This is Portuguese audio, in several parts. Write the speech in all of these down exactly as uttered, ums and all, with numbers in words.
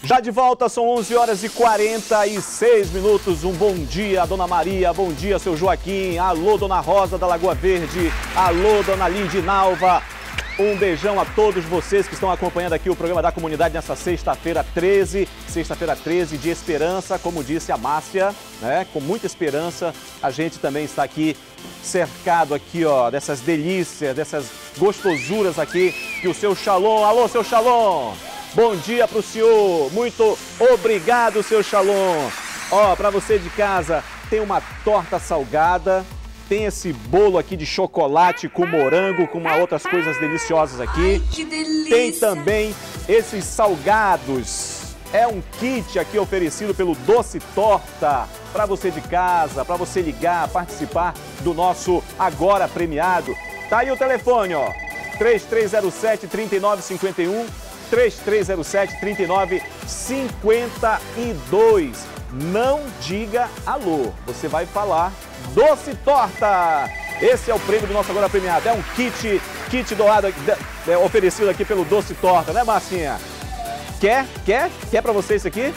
Já de volta, são onze horas e quarenta e seis minutos. Um bom dia, Dona Maria, bom dia, seu Joaquim. Alô, Dona Rosa da Lagoa Verde. Alô, Dona Lindinalva. Um beijão a todos vocês que estão acompanhando aqui o programa da comunidade nessa sexta-feira treze. Sexta-feira treze de esperança, como disse a Márcia, né? Com muita esperança. A gente também está aqui cercado aqui, ó, dessas delícias, dessas gostosuras aqui que o seu Shalom. Alô, seu Shalom. Bom dia para o senhor, muito obrigado, seu Shalom. Ó, para você de casa, tem uma torta salgada, tem esse bolo aqui de chocolate com morango, com uma outras coisas deliciosas aqui. Ai, que delícia. Tem também esses salgados. É um kit aqui oferecido pelo Doce Torta, para você de casa, para você ligar, participar do nosso Agora Premiado. Tá aí o telefone, ó, três três zero sete, três nove cinco um. três três zero sete, três nove cinco dois. Não diga alô, você vai falar Doce Torta. Esse é o prêmio do nosso Agora Premiado. É um kit, kit doado, é, oferecido aqui pelo Doce Torta, né, Marcinha? Quer? Quer? Quer pra você isso aqui?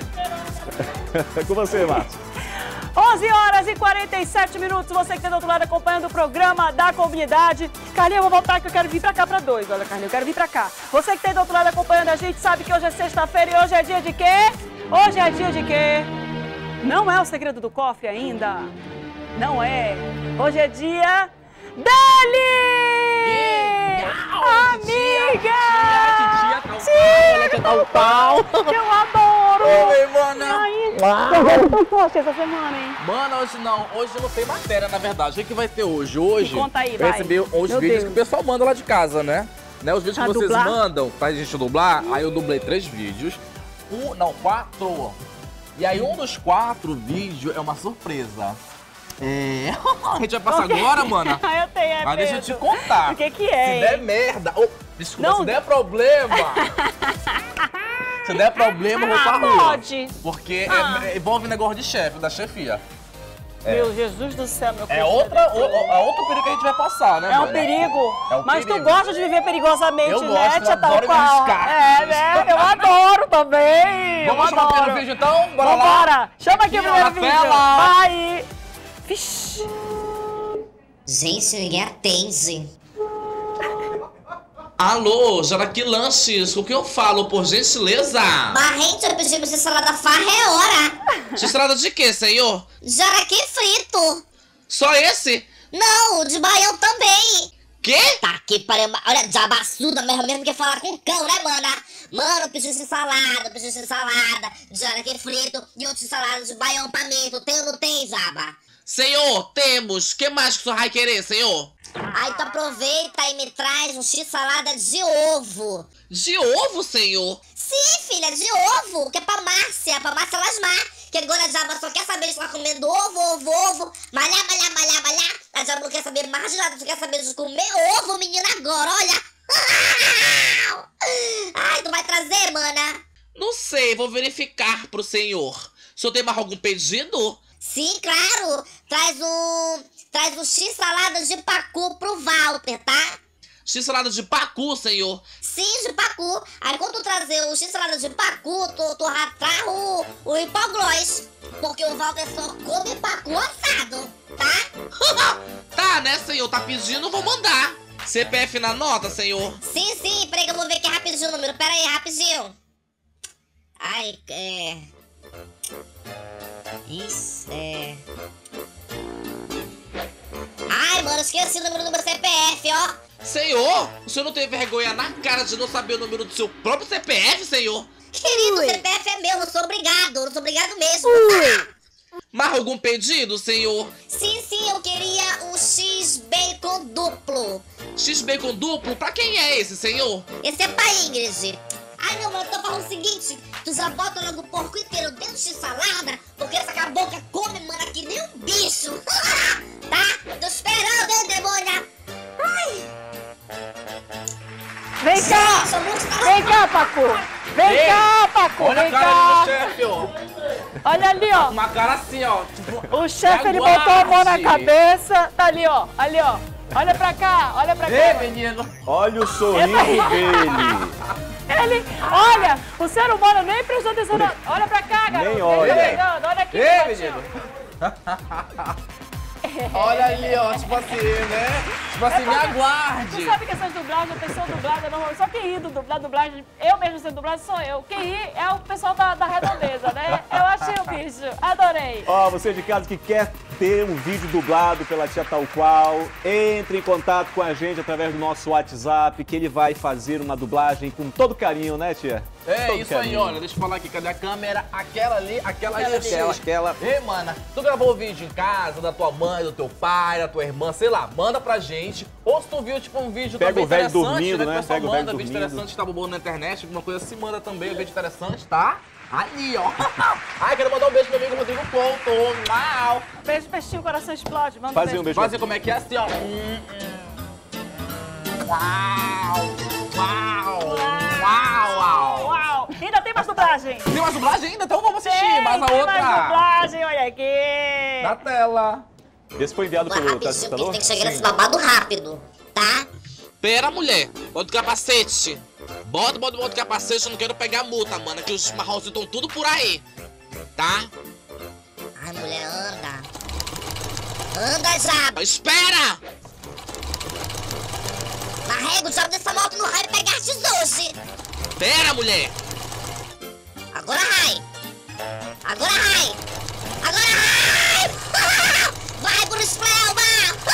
É com você, Márcia. onze horas e quarenta e sete minutos, você que está do outro lado acompanhando o programa da comunidade. Carlinhos, eu vou voltar que eu quero vir pra cá pra dois. Olha, Carlinhos, eu quero vir pra cá. Você que está do outro lado acompanhando a gente sabe que hoje é sexta-feira e hoje é dia de quê? Hoje é dia de quê? Não é o segredo do cofre ainda? Não é. Hoje é dia dele! Amiga! Tia, tia, tal pau! Eu adoro! Oi, mana! Uau! Poxa, essa semana, hein? Mano, hoje não. Hoje não tem matéria, na verdade. O que vai ter hoje? Hoje, Me conta aí, eu vai. recebi os Meu vídeos Deus. que o pessoal manda lá de casa, né? né? Os vídeos A que vocês dublar? mandam pra gente dublar. Aí eu dublei três vídeos. Um, não, quatro. E aí um dos quatro vídeos é uma surpresa. É... A gente vai passar O quê? agora, mana. Ah, eu tenho, é Mas deixa eu medo. te contar. O que que é, Se hein? der merda... Oh, desculpa, Não. se der problema... Se der problema, eu vou pra Ah, rua. pode. Porque Ah. é, envolve negócio de chefe, da chefia. Meu Jesus do céu, meu É Cristo. outra, o, é outro perigo que a gente vai passar, né, É um mana? perigo. É um Mas perigo. tu gosta de viver perigosamente, Eu né, gosto, tia eu tal adoro me qual? arriscar. É, né? Eu adoro também. Vamos eu chamar o adoro. primeiro vídeo então? Bora lá? Vambora. Chama aqui, Aqui, o ó, primeiro na vídeo. tela. Vai. Vixe. Gente, ninguém atende. Alô, Jaraqui Lanches, o que eu falo, por gentileza? Barrente, eu pedi pra você salada farra, é hora. Estrada de quê, senhor? Jaraqui frito. Só esse? Não, o de baião também. Quê? Tá que pariu. Olha, jabaçuda mesmo, mesmo que falar com cão, né, mana? Mano, eu preciso de salada, eu preciso de salada, de jaraqui frito e outros saladas de baião pra mim. Tu tem ou não tem, Jaba? Senhor, temos. Que mais que o senhor vai querer, senhor? Aí tu aproveita e me traz um x-salada de ovo. De ovo, senhor? Sim, filha, de ovo, que é pra Márcia, pra Márcia Lasmar. Que agora a Jaba só quer saber de ficar comendo ovo, ovo, ovo. Malhar, malhar, malhar, malhar. A Jaba não quer saber mais de nada, só quer saber de comer ovo, menina, agora, olha. Ai, tu vai trazer, mana? Não sei, vou verificar pro senhor. O senhor tem mais algum pedido? Sim, claro. Traz um... Traz um x-salada de pacu pro Walter, tá? X-salada de pacu, senhor. Sim, de pacu. Aí quando tu trazer o x-salada de pacu, tu, tu já traz o, o hipoglós. Porque o Walter só come pacu assado, tá? Tá, né, senhor? Tá pedindo, vou mandar. C P F na nota, senhor? Sim, sim. Peraí que eu vou ver aqui rapidinho o número. Pera aí, rapidinho. Ai, é... Isso, é... Ai, mano, esqueci o número do meu C P F, ó. Senhor, o senhor não tem vergonha na cara de não saber o número do seu próprio C P F, senhor? Querido, o C P F é meu, não sou obrigado, não sou obrigado mesmo. Mais algum pedido, senhor? Sim, sim, eu queria um X-Bacon duplo. X-Bacon duplo? Pra quem é esse, senhor? Esse é pra Ingrid. Ai, meu mano, eu tô falando o seguinte, tu já bota logo o porco inteiro dentro de salada, porque essa cabocla come, mano, que nem um bicho. Tá? Tô esperando, hein, demônia? Ai. Vem cá. Sou muito Vem cá, Pacu. Vem Ei, cá, Pacu. Olha Vem a cara cá. do chefe, ó. Olha ali, ó. Uma cara assim, ó. Tipo, O chefe, ele aguarde. botou a mão na cabeça. Tá ali, ó. Ali, ó. Olha pra cá. Olha pra Ei, cá. menino. Olha o sorriso dele. Ele, olha, o ser humano nem prestou atenção. Na... Olha pra cá, garoto. Nem olha. Ele tá pegando, olha aqui. Ei, menino. Olha ali, ó, tipo assim, né? Tipo assim, me aguarde. Tu sabe que essas dublagens, a pessoa dublada, não, só quem ri do dublar, dublagem, eu mesmo sendo dublagem sou eu. Quem ri é o pessoal da, da redondeza, né? Eu achei o bicho, adorei. Ó, você de casa que quer ter um vídeo dublado pela Tia Tal Qual, entre em contato com a gente através do nosso WhatsApp, que ele vai fazer uma dublagem com todo carinho, né, tia? É, Todo isso carinho. aí, olha, deixa eu falar aqui, cadê a câmera? Aquela ali, aquela ali, Aquela, aquela. Ei, mana, tu gravou o vídeo em casa, da tua mãe, do teu pai, da tua irmã, sei lá, manda pra gente. Ou se tu viu, tipo, um vídeo Pega também o velho interessante, dormindo, né? Que o pessoal Pega o velho manda, vídeo dormindo. interessante, tá bombando na internet, alguma coisa assim, manda também, um vídeo interessante, tá? Ali, ó. Ai, quero mandar um beijo pro meu amigo Rodrigo Couto. Uau. Beijo, peixinho, o coração explode. Manda Fazia um beijo. Fazer como é que é assim, ó. Hum, hum. Uau. Uau. Uau, uau. Uau! Ainda tem mais dublagem? Tem mais dublagem ainda? Então vamos assistir Tem, mais a tem outra. mais dublagem, olha aqui. Na tela. Esse foi enviado Bora pelo rapidinho, porque telespectador? tem que chegar nesse babado rápido, tá? Pera, mulher. Bota o capacete. Bota, bota, bota o capacete. Eu não quero pegar multa, mano. Que os marronzinhos estão tudo por aí. Tá? Ai, mulher, anda. Anda já. Espera! Carrega o diabo dessa moto no raio e pegaste hoje. Pera, mulher. Agora rai. Agora rai. Agora rai. Vai pro Esplelma.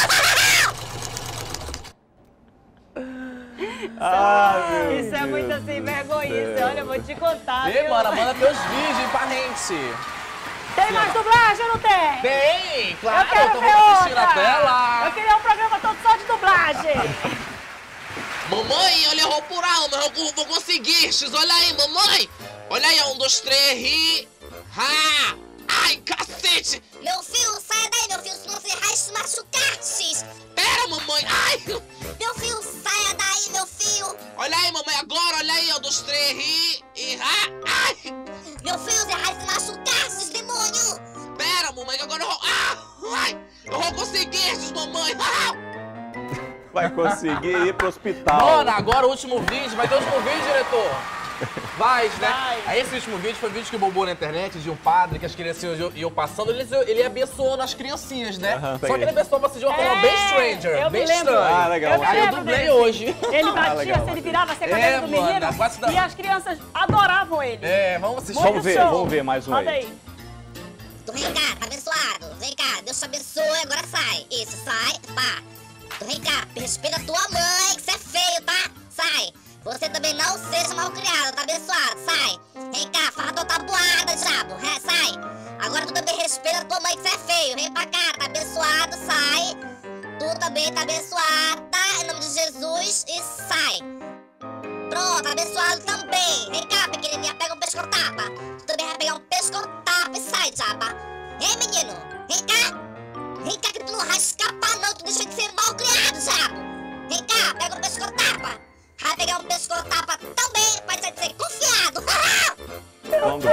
Ah, meu Isso é Deus muito assim, do vergonhice. céu. Olha, eu vou te contar. Ei, viu? mana, manda teus vídeos pra gente. Tem mais dublagem ou não tem? Tem, claro. Eu quero então ver vamos assistir outra. na tela. Eu queria um programa todo só de dublagem. Mamãe, olha, eu vou por alma. Eu vou, vou conseguir. X, olha aí, mamãe. Olha aí, um, dois, três, ri. Ha. Ai, cacete. Meu filho, saia daí, meu filho, senão você vai se machucar, X. Pera, mamãe. Ai. Meu filho, saia daí, meu filho. Olha aí, mamãe, agora. Olha aí, um, dois, três, ri. E ha. Ai. Meu filho, você vai se machucar, esses demônios. Pera, mamãe, que agora eu vou... Ah. Ai. Eu vou conseguir, X, mamãe. Ah. Vai conseguir ir pro hospital. Mana, agora o último vídeo. Vai ter o último vídeo, diretor? Vai, né? Vai. Aí esse último vídeo foi um vídeo que bombou na internet de um padre que as criancinhas iam- iam passando. Ele, ele ia abençoando as criancinhas, né? Aham, Só peguei. que ele abençoava assim de uma forma bem stranger, eu bem me lembro. estranha. Ah, legal. Eu me Aí eu lembro dublei desse. hoje. Ele batia, Ah, legal. se ele virava assim, a É, cabeça do mano, menino. agora se dá- E as crianças adoravam ele. É, vamos assistir. Muito Vamos ver, show. vamos ver mais um Olha aí. aí. Tu vem cá, tá abençoado. Vem cá, Deus te abençoe, agora sai. Isso, sai, pá. Tu vem cá, respeita a tua mãe, que você é feio, tá? Sai. Você também não seja mal criado, tá abençoado, sai. Vem cá, fala tua tabuada, diabo. É, sai. Agora tu também respeita a tua mãe, que você é feio. Vem pra cá, tá abençoado, sai. Tu também tá abençoada, em nome de Jesus, e sai. Pronto, abençoado também. Vem cá, pequenininha, pega um pescotapa. Tu também vai pegar um pescotapa e sai, diaba. Ei, menino, vem cá. Vem cá que tu não vai escapar não, tu deixa de ser mal criado, diabo. Vem cá, pega um pescotapa. Vai pegar um pescotapa também, pra deixar de ser confiado. Vamos.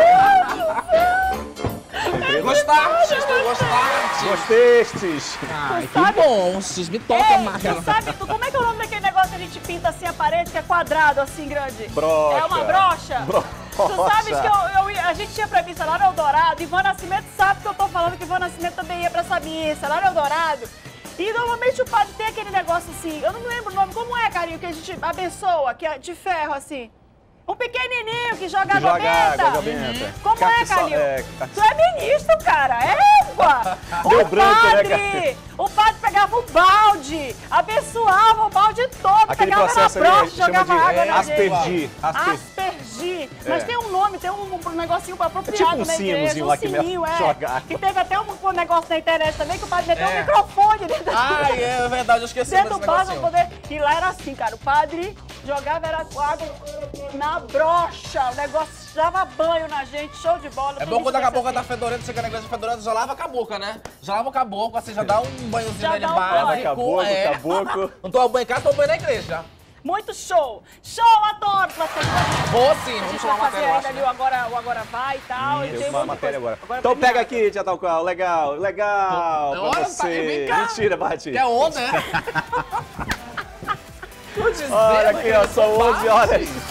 Gostaste? Tu gostaste? Gostestes? Ai, Tu sabe- que bom. X me toca, Ei, marca. tu sabe, tu, como é que é o nome daquele negócio que a gente pinta assim a parede, que é quadrado, assim, grande? Brocha. É uma brocha? Brocha. Tu sabes que eu, eu ia- a gente tinha premissa lá no Eldorado, Ivan Nascimento sabe que eu tô falando que Ivan Nascimento também ia pra essa missa, lá no Eldorado. E normalmente o padre tem aquele negócio assim, eu não lembro o nome, como é, carinho, que a gente abençoa, que é de ferro, assim. Um pequenininho que joga água Joga água, água benta. benta. Como é, Castiça- Calil? é, Tu é ministro, cara, é égua. Deu O branco, né, padre, Calil? o padre pegava o balde, abençoava o balde todo, Aquele pegava processo na ali brocha, chama jogava de água na gente. aspergir. Asper- Aspergir. Mas É. tem um nome, tem um, um negocinho apropriado É tipo um na igreja, sinozinho um lá que sininho, é. joga água. Que teve até um, um negócio na internet também, que o padre meteu É. um microfone dentro da Ai, é verdade, eu esqueci dentro desse do vaso pra negocinho. poder... E lá era assim, cara, o padre jogava era água na brocha, o negócio dava banho na gente, show de bola. É tudo bom quando a isso cabocla assim. tá fedorenta, chega na igreja fedorenta, já lava a cabocla, né? Já lava o caboclo, assim, já dá um banhozinho Já nele dá um básico. banho. Caboclo, é. caboclo. Não tô banho em casa, tô banho na igreja. Muito show! Show a todos! Vai ter- Vou sim, A vamos gente chamar vai a fazer matéria, eu ainda acho, ali né? o agora, o agora vai e tal. e Tem tem uma muita matéria coisa. agora. Agora Então premiado. pega aqui, Tia Tal Qual. Legal, legal pra Olha, tá- você. vem cá. Mentira, Bati. Quer onda, né? Tô dizendo, Olha aqui, ó, querido, são onze horas.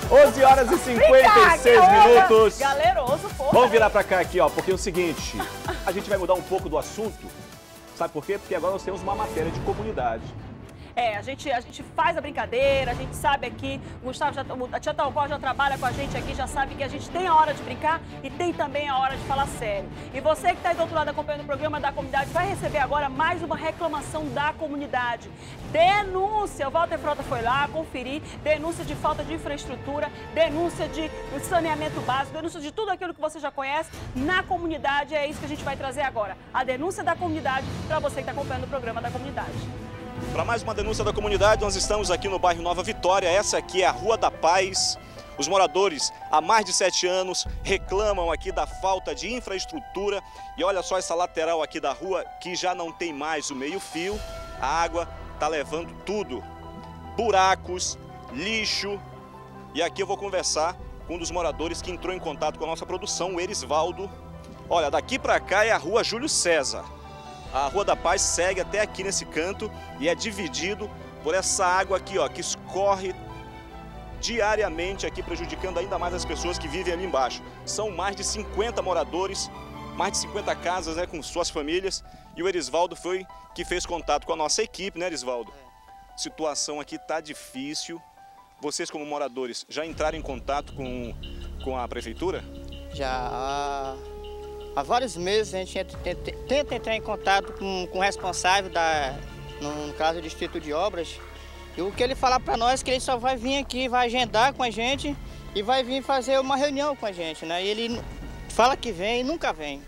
onze horas e cinquenta e seis minutos. Galeroso, porra. Vamos virar pra cá aqui, ó, porque é o seguinte, a gente vai mudar um pouco do assunto. Sabe por quê? Porque agora nós temos uma matéria de comunidade. É, a gente, a gente faz a brincadeira, a gente sabe aqui, o Gustavo, já, a tia Talcó já trabalha com a gente aqui, já sabe que a gente tem a hora de brincar e tem também a hora de falar sério. E você que está aí do outro lado acompanhando o programa da comunidade vai receber agora mais uma reclamação da comunidade. Denúncia, o Walter Frota foi lá conferir, denúncia de falta de infraestrutura, denúncia de saneamento básico, denúncia de tudo aquilo que você já conhece na comunidade. É isso que a gente vai trazer agora, a denúncia da comunidade para você que está acompanhando o programa da comunidade. Para mais uma denúncia da comunidade, nós estamos aqui no bairro Nova Vitória. Essa aqui é a Rua da Paz. Os moradores há mais de sete anos reclamam aqui da falta de infraestrutura. E olha só essa lateral aqui da rua que já não tem mais o meio-fio. A água está levando tudo. Buracos, lixo. E aqui eu vou conversar com um dos moradores que entrou em contato com a nossa produção, o Erisvaldo. Olha, daqui para cá é a Rua Júlio César. A Rua da Paz segue até aqui nesse canto e é dividido por essa água aqui, ó, que escorre diariamente aqui, prejudicando ainda mais as pessoas que vivem ali embaixo. São mais de cinquenta moradores, mais de cinquenta casas, né, com suas famílias. E o Erisvaldo foi que fez contato com a nossa equipe, né, Erisvaldo? A situação aqui tá difícil. Vocês, como moradores, já entraram em contato com, com a prefeitura? Já. Há vários meses a gente tenta entrar em contato com, com o responsável, da, no, no caso do Distrito de Obras. E o que ele fala para nós é que ele só vai vir aqui, vai agendar com a gente e vai vir fazer uma reunião com a gente, né? E ele fala que vem e nunca vem.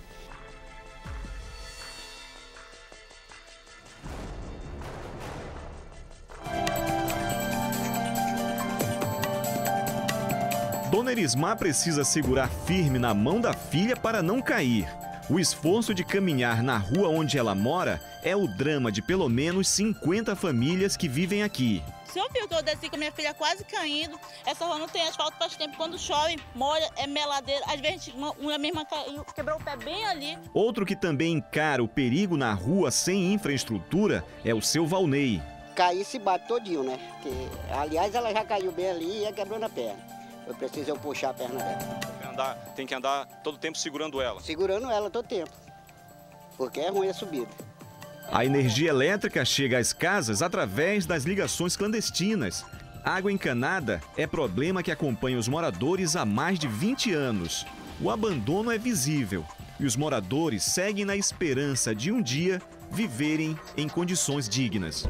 Dona Erismar precisa segurar firme na mão da filha para não cair. O esforço de caminhar na rua onde ela mora é o drama de pelo menos cinquenta famílias que vivem aqui. O senhor viu que eu desci com minha filha quase caindo. Essa rua não tem asfalto faz tempo. Quando chove, molha, é meladeira. Às vezes uma, uma mesma caiu, quebrou o pé bem ali. Outro que também encara o perigo na rua sem infraestrutura é o seu Valnei. Cair se bate todinho, né? Porque, aliás, ela já caiu bem ali e quebrou na perna. Eu preciso eu puxar a perna dela. Tem que andar, tem que andar todo tempo segurando ela. Segurando ela todo tempo, porque é ruim a subida. A energia elétrica chega às casas através das ligações clandestinas. Água encanada é problema que acompanha os moradores há mais de vinte anos. O abandono é visível e os moradores seguem na esperança de um dia viverem em condições dignas.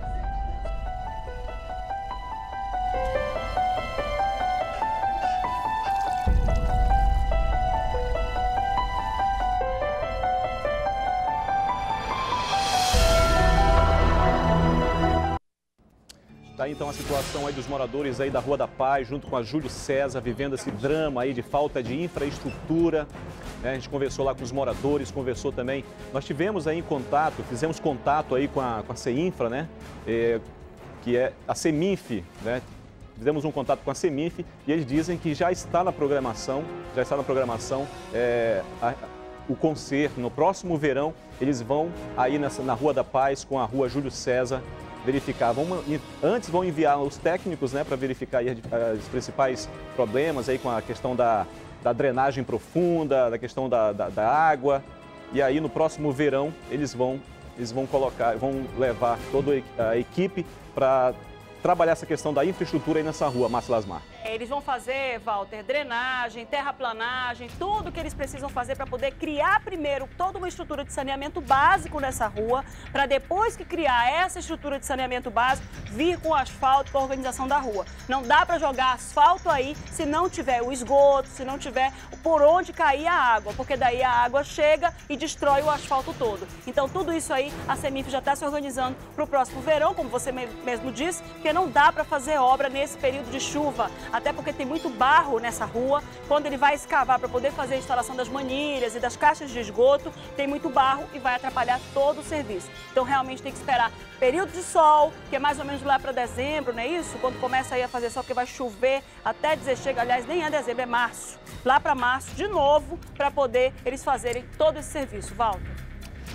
Tá aí então a situação aí dos moradores aí da Rua da Paz, junto com a Júlio César, vivendo esse drama aí de falta de infraestrutura. Né? A gente conversou lá com os moradores, conversou também. Nós tivemos aí em contato, fizemos contato aí com a, com a CEINFRA, né? É, que é a CEMINF, né? Fizemos um contato com a CEMINF e eles dizem que já está na programação, já está na programação é, a, o conserto. No próximo verão, eles vão aí nessa, na Rua da Paz com a Rua Júlio César, verificar. Vão, antes vão enviar os técnicos, né, para verificar aí os principais problemas aí com a questão da, da drenagem profunda, da questão da, da, da água. E aí no próximo verão eles vão, eles vão colocar, vão levar toda a equipe para trabalhar essa questão da infraestrutura aí nessa rua, Márcio Lasmar. Eles vão fazer, Walter, drenagem, terraplanagem, tudo que eles precisam fazer para poder criar primeiro toda uma estrutura de saneamento básico nessa rua, para depois que criar essa estrutura de saneamento básico, vir com asfalto, com a organização da rua. Não dá para jogar asfalto aí se não tiver o esgoto, se não tiver por onde cair a água, porque daí a água chega e destrói o asfalto todo. Então tudo isso aí a CEMINF já está se organizando para o próximo verão, como você mesmo disse, porque não dá para fazer obra nesse período de chuva. Até porque tem muito barro nessa rua. Quando ele vai escavar para poder fazer a instalação das manilhas e das caixas de esgoto, tem muito barro e vai atrapalhar todo o serviço. Então realmente tem que esperar período de sol, que é mais ou menos lá para dezembro, não é isso? Quando começa aí a fazer sol, porque vai chover até dizer chega, aliás, nem é dezembro, é março. Lá para março, de novo, para poder eles fazerem todo esse serviço. Walter.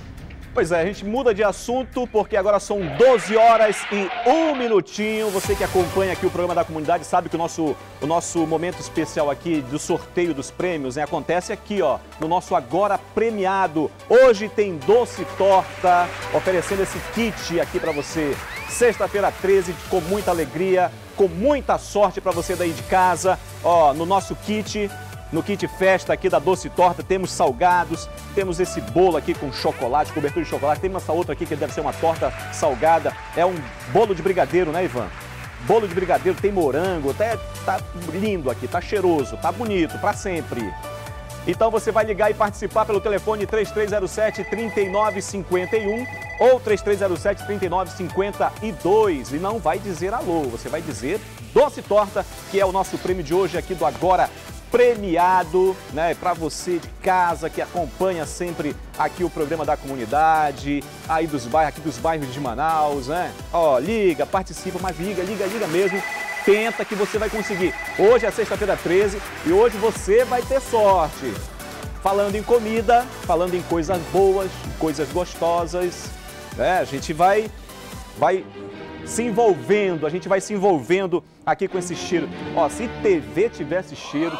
Pois é, a gente muda de assunto porque agora são doze horas e um minutinho. Você que acompanha aqui o programa da comunidade sabe que o nosso, o nosso momento especial aqui do sorteio dos prêmios, né, acontece aqui, ó, no nosso Agora Premiado. Hoje tem doce torta, oferecendo esse kit aqui para você. Sexta-feira treze, com muita alegria, com muita sorte para você daí de casa. Ó, no nosso kit... No kit festa aqui da Doce Torta temos salgados, temos esse bolo aqui com chocolate, cobertura de chocolate, tem essa outra aqui que deve ser uma torta salgada, é um bolo de brigadeiro, né, Ivan? Bolo de brigadeiro, tem morango, até tá lindo aqui, tá cheiroso, tá bonito, pra sempre. Então você vai ligar e participar pelo telefone três três zero sete, três nove cinco um ou três três zero sete, três nove cinco dois e não vai dizer alô, você vai dizer Doce Torta, que é o nosso prêmio de hoje aqui do Agora Premiado, né, para você de casa que acompanha sempre aqui o programa da comunidade, aí dos bairros, aqui dos bairros de Manaus, né? Ó, liga, participa, mas liga, liga, liga mesmo. Tenta que você vai conseguir. Hoje é sexta-feira treze e hoje você vai ter sorte. Falando em comida, falando em coisas boas, coisas gostosas, né? A gente vai vai se envolvendo, a gente vai se envolvendo aqui com esse cheiro. Ó, se T V tivesse cheiro,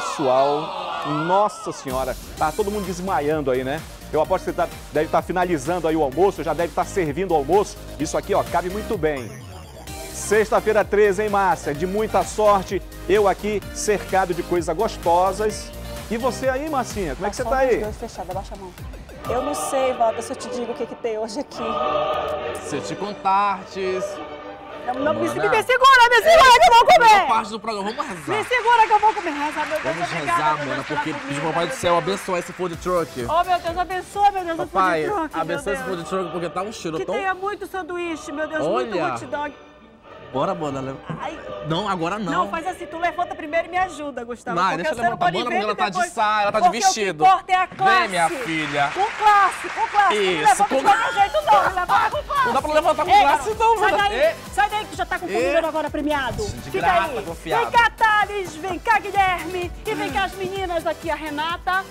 pessoal, nossa senhora, tá todo mundo desmaiando aí, né? Eu aposto que você tá, deve estar tá finalizando aí o almoço, já deve estar tá servindo o almoço. Isso aqui, ó, cabe muito bem. Sexta-feira treze, hein, Márcia? De muita sorte, eu aqui cercado de coisas gostosas. E você aí, Marcinha, como é que você tá aí? Dois fechados, abaixa a mão. Eu não sei, Walter, se eu te digo o que, que tem hoje aqui. Se eu te contartes... Não, não, me, me segura, me segura que eu vou comer! Parte do programa, vamos rezar. Me segura que eu vou comer. Reza, meu Deus, vamos obrigada, rezar, meu mana, Deus, porque comida, pedir pro Papai do Céu Deus. abençoar esse food truck. Oh, meu Deus, abençoa, meu Deus, Papai, o food truck, abençoa esse meu Deus. food truck porque tá um cheiro Que tão... tenha muito sanduíche, meu Deus, Olha. muito hot dog. Bora, mana, leva. Ai. Não, agora não. Não, faz assim, tu levanta primeiro e me ajuda, Gustavo. Não, porque deixa eu você não levantar, pode mana, ver porque ela tá depois... de saia, ela tá de porque vestido. O que importa é a classe. Vem, minha filha. Com classe, com classe. Isso, Não me levanta com- de qualquer jeito não, me levanta com classe. Não dá pra levantar com Ei, classe, garoto, não, sai mana. daí, Ei. sai daí que tu já tá com Ei. comida agora premiado. De Fica graça, aí. confiado. Vem cá, Thales, vem cá, Guilherme. E vem cá as meninas aqui, a Renata,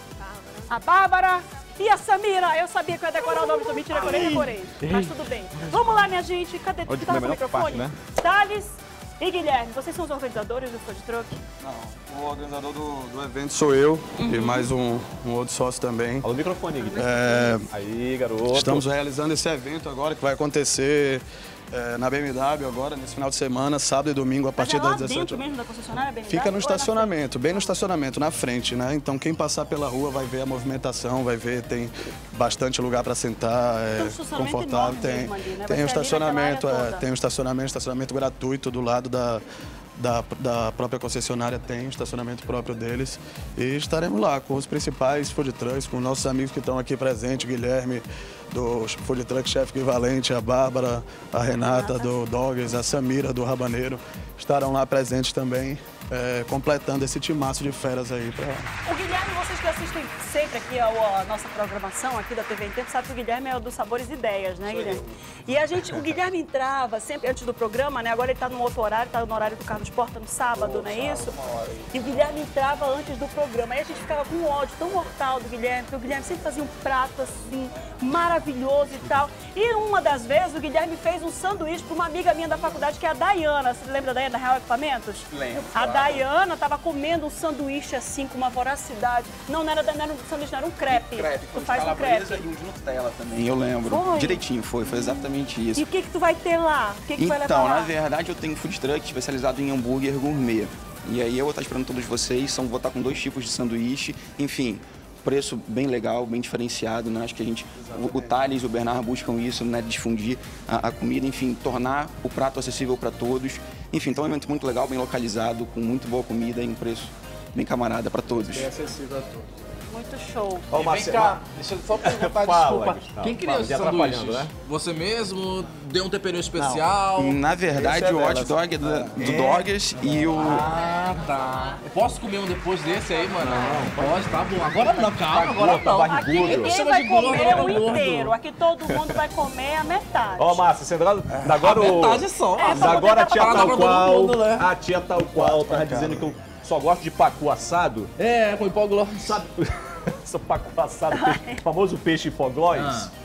a Bárbara e a Samira. Eu sabia que eu ia decorar o nome do mentira, decorei, decorei. Mas tudo bem. Vamos lá, minha gente. Cadê? Onde Tá foi a no melhor microfone? parte, né? Thales e Guilherme, vocês são os organizadores do Food Truck? Não, o organizador do, do evento sou eu e mais um, um outro sócio também. Fala o microfone, Guilherme. É, Aí, garoto. estamos realizando esse evento agora que vai acontecer é, na B M W agora, nesse final de semana, sábado e domingo, a partir Mas é lá das dezessete dentro mesmo da concessionária B M W? Fica no Ou é na estacionamento, bem no estacionamento, na frente, né? Então quem passar pela rua vai ver a movimentação, vai ver, tem bastante lugar para sentar, é Tem um estacionamento confortável, enorme tem, mesmo ali, né? Vai tem ser um ali naquela estacionamento, área é, toda. tem um estacionamento, estacionamento gratuito do lado da Da, da própria concessionária, tem um estacionamento próprio deles e estaremos lá com os principais food trucks, com nossos amigos que estão aqui presentes, Guilherme do Food Truck Chef Equivalente, a Bárbara, a Renata do Doggers, a Samira do Rabaneiro, estarão lá presentes também, é, completando esse timaço de feras aí. Pra... O Guilherme, vocês que assistem sempre aqui a, a nossa programação aqui da T V em Tempo, sabe que o Guilherme é o dos Sabores e Ideias, né, Guilherme? E a gente, o Guilherme entrava sempre antes do programa, né? Agora ele tá num outro horário, tá no horário do Carlos Porta no sábado, não é isso? E o Guilherme entrava antes do programa. Aí a gente ficava com um ódio tão mortal do Guilherme, porque o Guilherme sempre fazia um prato assim, maravilhoso e tal. E uma das vezes o Guilherme fez um sanduíche para uma amiga minha da faculdade, que é a Dayana. Você lembra da Dayana da Real Equipamentos? Lembro. A Dayana estava comendo um sanduíche assim com uma voracidade. Não, não era, não era um sanduíche, não era um crepe. Crepe, Tu com faz um calabresa crepe. e um de Nutella também, eu lembro. Foi? Direitinho, foi, foi exatamente isso. E o que que tu vai ter lá? O que que tu vai levar Então, lá? na verdade, eu tenho um food truck especializado em hambúrguer gourmet. E aí eu vou estar esperando todos vocês, são, vou estar com dois tipos de sanduíche, enfim, preço bem legal, bem diferenciado, né? Acho que a gente, o, o Thales e o Bernardo buscam isso, né? Difundir a, a comida, enfim, tornar o prato acessível para todos. Enfim, então é um evento muito legal, bem localizado, com muito boa comida e um preço bem camarada para todos. Bem acessível a todos. Muito show. Ó, E vem Marcelo, cá, deixa eu só perguntar, Fala, desculpa. Gustavo, Quem criou fala, esse te atrapalhando, sanduíche? né? Você mesmo? Deu um tempero especial? Na verdade, Esse é o hot delas. dog é do, do Doggers e o... Ah, tá. Eu posso comer um depois desse aí, mano? Não, pode, tá bom. Agora não, calma, agora Tá não. barrigudo. Aqui ninguém chama vai de gordo, comer eu o gordo. inteiro. Aqui todo mundo vai comer a metade. Ó, Márcia, você agora, agora o... Metade só. É, Mas agora a tia Fala tal pra todo qual, mundo, né? a tia tal qual tava dizendo que eu só gosto de pacu assado. É, com hipoglós. Sabe, esse pacu assado, peixe- o famoso peixe hipoglós. Ah.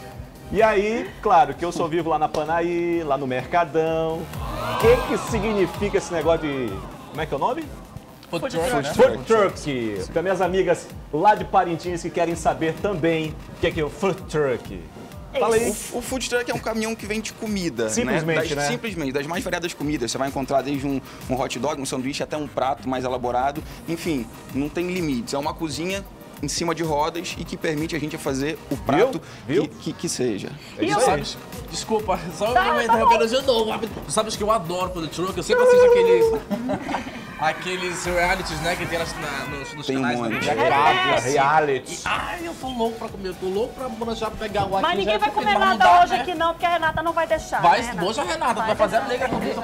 E aí, claro, que eu só vivo lá na Panaí, lá no Mercadão. O que que significa esse negócio de... Como é que é o nome? Food truck, né? Food truck. Para minhas amigas lá de Parintins que querem saber também o que é que é o food truck. Fala aí. O, o food truck é um caminhão que vende comida. Simplesmente, né? Das, né? Simplesmente, das mais variadas comidas. Você vai encontrar desde um, um hot dog, um sanduíche, até um prato mais elaborado. Enfim, não tem limites. É uma cozinha em cima de rodas e que permite a gente fazer o prato Viu? Que, que, que seja. É isso aí. Sabes, desculpa, só tá, me interrompendo de novo. Tu sabes que eu adoro food truck, eu sempre assisto aqueles... Aqueles realities, né, que tem nas, na, nos, nos Tem canais um da monte. T V. Reality. Reality. Ai, eu tô louco pra comer, eu tô louco pra já pegar o aqui. Mas ninguém já vai porque comer não nada dá, hoje né? aqui não, porque a Renata não vai deixar. Vai, né, Renata? hoje a Renata, tu vai fazer a negra comigo.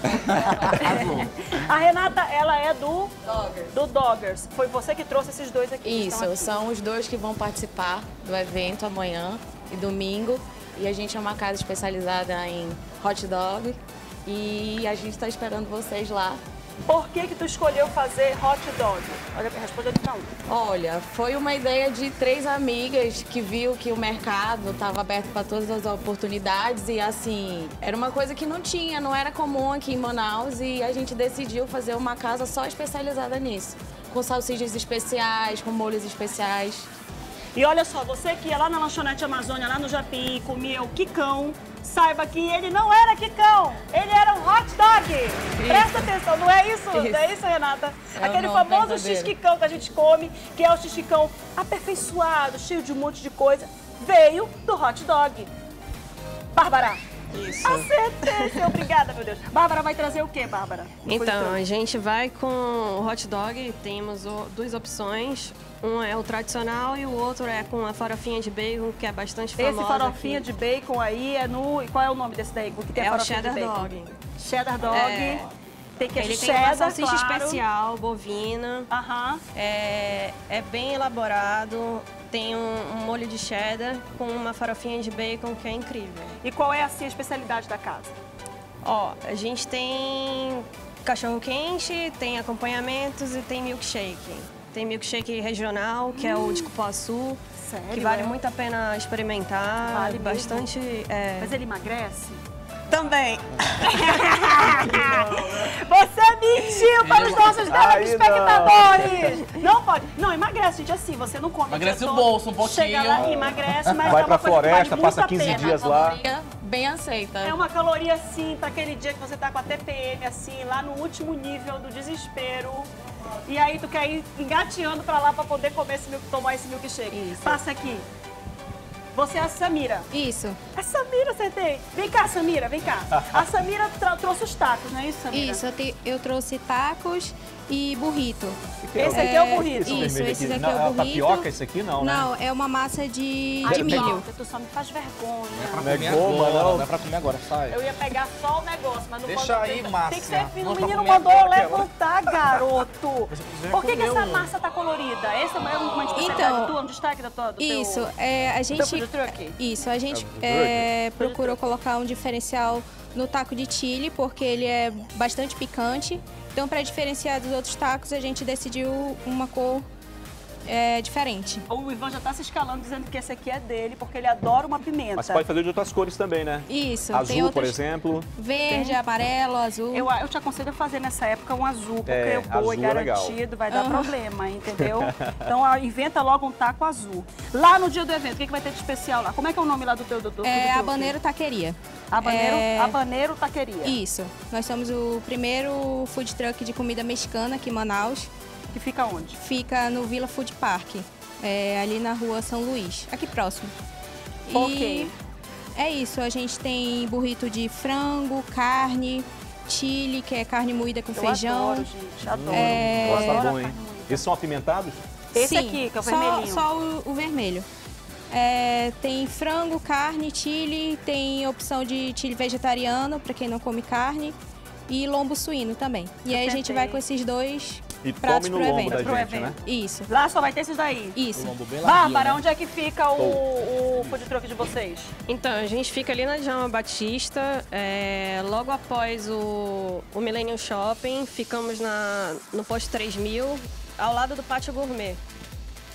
A Renata, ela é do Doggers. do Doggers. Foi você que trouxe esses dois aqui. que estão Isso, aqui. são os dois que vão participar do evento amanhã e domingo. E a gente é uma casa especializada em hot dog. E a gente está esperando vocês lá. Por que que tu escolheu fazer hot dog? Olha, responde pra um. Olha, foi uma ideia de três amigas que viu que o mercado estava aberto para todas as oportunidades e assim, era uma coisa que não tinha, não era comum aqui em Manaus e a gente decidiu fazer uma casa só especializada nisso, com salsichas especiais, com molhos especiais. E olha só, você que ia lá na lanchonete Amazônia, lá no Japim, e comia o quicão, saiba que ele não era quicão, ele era um hot dog. Isso. Presta atenção, não é isso? isso. Não é isso, Renata? É Aquele famoso x-quicão que a gente come, que é o x-quicão aperfeiçoado, cheio de um monte de coisa, veio do hot dog. Bárbara. Isso. Acertei, obrigada, meu Deus. Bárbara vai trazer o quê, Bárbara? Então, a gente vai com o hot dog, temos o, duas opções. Um é o tradicional e o outro é com a farofinha de bacon, que é bastante famosa. Esse farofinha aqui. de bacon aí é no... Qual é o nome desse daí? Que tem É a o farofinha cheddar de bacon? dog. Cheddar dog. É. Tem queijo Ele tem cheddar, uma salsicha claro. especial, bovina. Aham. É, é bem elaborado. Tem um, um molho de cheddar com uma farofinha de bacon que é incrível. E qual é assim, a especialidade da casa? Ó, a gente tem cachorro quente, tem acompanhamentos e tem milkshake. Tem milkshake regional, que hum. é o de cupuaçu. Sério? Que vale é? muito a pena experimentar. Vale bastante. É... Mas ele emagrece? Também. Você mentiu para os nossos telespectadores! Não. não pode. Não, emagrece, gente, assim, você não come. Emagrece o bolso um pouquinho. Chega lá e emagrece, mas vai é uma pra coisa floresta, que vale passa muito a quinze pena. dias lá. Bem aceita. É uma caloria, assim, para aquele dia que você tá com a T P M, assim, lá no último nível do desespero. E aí tu quer ir engateando para lá para poder comer esse milk, tomar esse milkshake. Isso. Passa aqui. Você é a Samira. Isso. É Samira, acertei. Vem cá, Samira, vem cá. A Samira trouxe os tacos, não é isso, Samira? Isso, eu, te, eu trouxe tacos e burrito. Esse aqui é o burrito. Isso, esse daqui não, é o burrito. Tapioca esse aqui não, né? Não, é uma massa de, Ai, de milho. Tu só me faz vergonha. Não é pra comer goma, agora, não. não é pra comer agora, sai. Eu ia pegar só o negócio, mas não Deixa pode... aí, tem, Márcia. Tem que ser fino. Não, O pra menino comer mandou eu agora, que levantar, garoto. Por que, que essa comeu. massa tá colorida? Essa é uma especialidade Então, tua, um destaque da tua, do Isso, teu... é, a teu gente, food truck? isso, a gente É, é, procurou colocar um diferencial no taco de chili, porque ele é bastante picante. Então, para diferenciar dos outros tacos, a gente decidiu uma cor é, diferente. O Ivan já tá se escalando dizendo que esse aqui é dele, porque ele adora uma pimenta. Mas pode fazer de outras cores também, né? Isso. Azul, tem outras... por exemplo. Verde, Tem. amarelo, azul. Eu, eu te aconselho a fazer nessa época um azul, porque É, o boi azul é legal. garantido vai dar Uhum. problema, entendeu? Então ó, inventa logo um taco azul. Lá no dia do evento, o que, que vai ter de especial lá? Como é que é o nome lá do teu doutor? É Habaneiro Taqueria. Habaneiro, é... Habaneiro Taqueria. Isso. Nós somos o primeiro food truck de comida mexicana aqui em Manaus. Que fica onde? Fica no Vila Food Park, é, ali na rua São Luís, aqui próximo. E Ok. é isso, a gente tem burrito de frango, carne, chili, que é carne moída com Eu feijão. adoro, gente, adoro. É... Nossa, tá Adoro bom, a hein? carne moída. Esses são apimentados? Esse Sim, aqui, que é o só, vermelhinho. Só o, o vermelho. É, tem frango, carne, chili, tem opção de chili vegetariano, para quem não come carne, e lombo suíno também. E Eu aí a gente tentei. vai com esses dois E pratos come no pro lombo evento. da Pro gente, evento. né? Isso, Lá só vai ter esses daí. isso. Lombo bem larguinho, Bárbara, né? onde é que fica o, o food truck de vocês? Então, a gente fica ali na Djalma Batista, é, logo após o, o Millennium Shopping, ficamos na, no posto três mil, ao lado do Pátio Gourmet.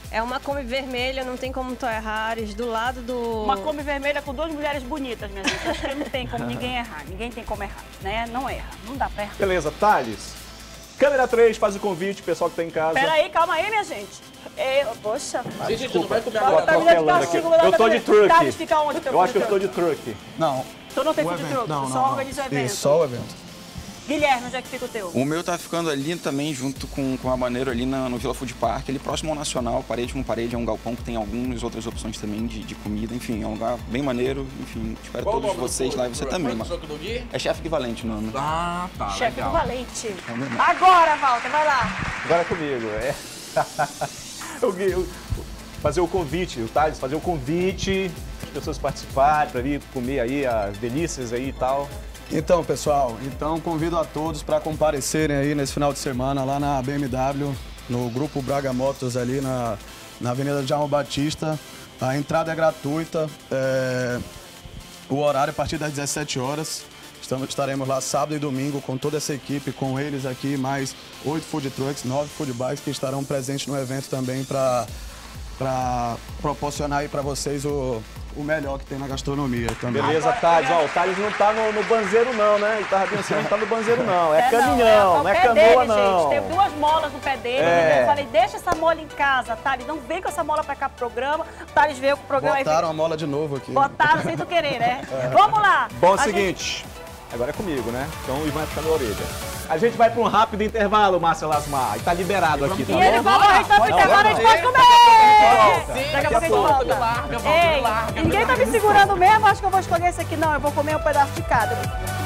É uma Kombi vermelha, não tem como tu errares, do lado do... Uma Kombi vermelha com duas mulheres bonitas, minha gente. Acho que não tem como ninguém errar. Ninguém tem como errar, né? Não erra, não dá pra errar. Beleza, Thales. Câmera três, faz o convite, pessoal que tá em casa. Peraí, calma aí, minha gente. Eu, poxa. Ah, gente, desculpa, não vai comer tô agora. atropelando aqui. Eu tô de truque. Thales, fica onde? Eu acho que eu tô de truque. Não. Tu não tem O food evento, truck, não, tu não, só não. organiza o evento. Isso, só o evento. Guilherme, onde é que fica o teu? O meu tá ficando ali também, junto com, com a Maneiro, ali na, no Vila Food Park, ali próximo ao Nacional, parede com parede, é um galpão que tem algumas outras opções também de, de comida, enfim, é um lugar bem maneiro, enfim, espero Qual todos o nome vocês do- lá e você do- também, do mano. soco do Gui? É Chefe Equivalente o nome. Ah, tá, Chefe do legal. Valente. É o mesmo. Agora, Walter, vai lá. Agora é comigo, é. o Gui, o- fazer o convite, o Thales, fazer o convite, as pessoas participarem, para vir comer aí as delícias aí e tal. Então, pessoal, então convido a todos para comparecerem aí nesse final de semana lá na B M W, no Grupo Braga Motos ali na, na Avenida Djalma Batista. A entrada é gratuita, é, o horário é a partir das dezessete horas. Estamos, estaremos lá sábado e domingo com toda essa equipe, com eles aqui, mais oito food trucks, nove food bikes que estarão presentes no evento também para para proporcionar aí para vocês o, o melhor que tem na gastronomia também. Beleza, Thales. Ó, o Thales não tá no, no banzeiro não, né? Ele tava pensando, não tá no banzeiro não. É, É, caminhão, não é, o pé canoa dele, não. gente. Tem duas molas no pé dele. É. Eu falei, deixa essa mola em casa, Thales. Não vem com essa mola pra cá pro programa. O Thales veio com o programa. Botaram a mola de novo aqui. Botaram sem tu querer, né? É. Vamos lá. Bom, é o A seguinte, agora é comigo, né? Então o Ivan vai ficar na orelha. A gente vai para um rápido intervalo, Márcia Lasmar. Tá liberado aqui, tá E bom? ele falou, a gente vai pro Não, intervalo, a gente pode volta. comer! Daqui a pouco a gente volta. volta. Ei, ninguém tá me segurando mesmo, acho que eu vou escolher esse aqui não, eu vou comer um pedaço de cada.